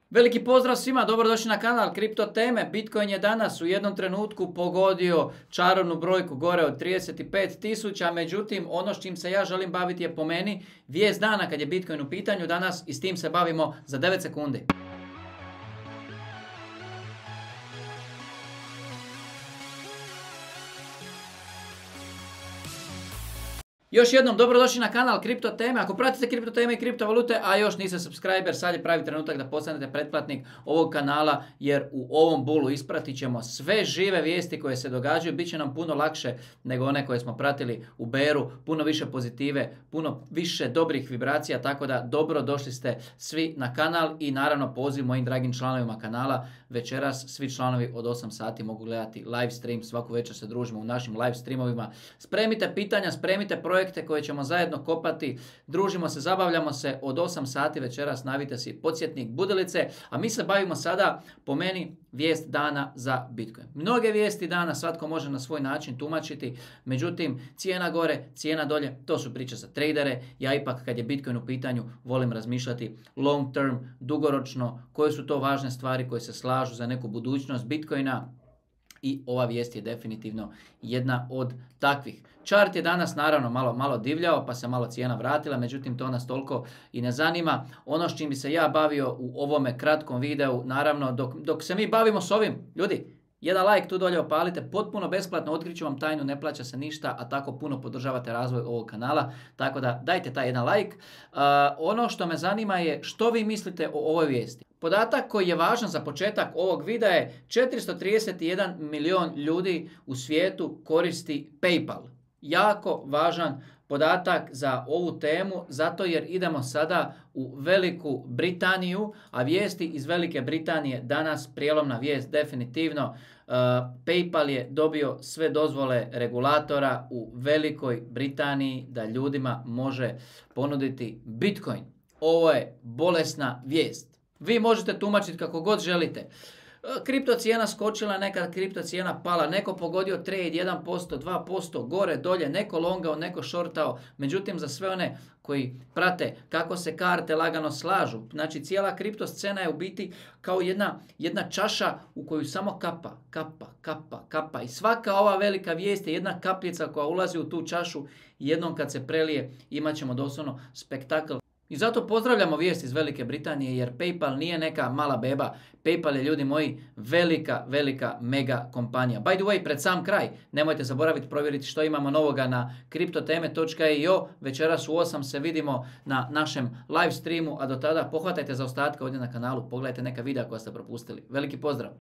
Veliki pozdrav svima, dobrodošli na kanal Kripto teme. Bitcoin je danas u jednom trenutku pogodio čarobnu brojku gore od 35.000, međutim ono s čim se ja želim baviti je po meni vijest dana kad je Bitcoin u pitanju danas i s tim se bavimo za 9 sekundi. Još jednom dobrodošli na kanal Kripto teme. Ako pratite kripto teme i kriptovalute, a još niste subscriber, sad je pravi trenutak da postanete pretplatnik ovog kanala, jer u ovom bulu ispratit ćemo sve žive vijesti koje se događaju. Biće nam puno lakše nego one koje smo pratili u beru, puno više pozitive, puno više dobrih vibracija, tako da dobro došli ste svi na kanal i naravno poziv mojim dragim članovima kanala. Večeras svi članovi od 8 sati mogu gledati live stream, svaku večer se družimo u našim live streamovima. Spremite pitanja, spremite projekte koje ćemo zajedno kopati, družimo se, zabavljamo se od 8 sati večeras, navite si podsjetnik budilice, a mi se bavimo sada, po meni, vijest dana za Bitcoin. Mnoge vijesti dana svatko može na svoj način tumačiti, međutim cijena gore, cijena dolje, to su priče za tradere. Ja ipak kad je Bitcoin u pitanju volim razmišljati long term, dugoročno, koje su to važne stvari koje se slažu za neku budućnost Bitcoina. I ova vijest je definitivno jedna od takvih. Chart je danas naravno malo divljao, pa se malo cijena vratila, međutim to nas toliko i ne zanima. Ono s čim bi se ja bavio u ovome kratkom videu, naravno dok se mi bavimo s ovim, ljudi, jedan like tu dolje opalite, potpuno besplatno, otkriću vam tajnu, ne plaća se ništa, a tako puno podržavate razvoj ovog kanala, tako da dajte taj jedan like. Ono što me zanima je što vi mislite o ovoj vijesti. Podatak koji je važan za početak ovog videa je 431 milion ljudi u svijetu koristi PayPal. Jako važan podatak za ovu temu, zato jer idemo sada u Veliku Britaniju, a vijesti iz Velike Britanije danas, prijelomna vijest definitivno, PayPal je dobio sve dozvole regulatora u Velikoj Britaniji da ljudima može ponuditi Bitcoin. Ovo je bolesna vijest. Vi možete tumačiti kako god želite. Kripto cijena skočila, neka kripto cijena pala, neko pogodio trade 1%, 2%, gore, dolje, neko longao, neko shortao. Međutim, za sve one koji prate kako se karte lagano slažu, znači cijela kripto scena je u biti kao jedna čaša u koju samo kapa. I svaka ova velika vijest je jedna kapljica koja ulazi u tu čašu i jednom kad se prelije imat ćemo doslovno spektakl. I zato pozdravljamo vijest iz Velike Britanije jer PayPal nije neka mala beba. PayPal je, ljudi moji, velika mega kompanija. By the way, pred sam kraj, nemojte zaboraviti provjeriti što imamo novoga na kriptoteme.io. Večeras u 8 se vidimo na našem live streamu, a do tada pohvatajte za ostatke ovdje na kanalu, pogledajte neka videa koja ste propustili. Veliki pozdrav!